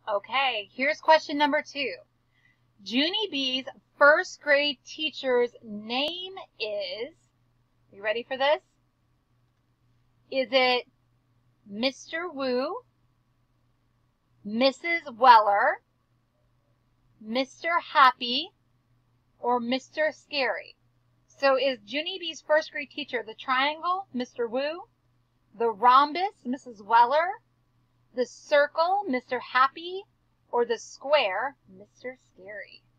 Okay, here's question number 2. Junie B's first grade teacher's name is, you ready for this? Is it Mr. Wu, Mrs. Weller, Mr. Happy, or Mr. Scary? So is Junie B's first grade teacher the triangle, Mr. Wu, the rhombus, Mrs. Weller, the circle, Mr. Happy, or the square, Mr. Scary?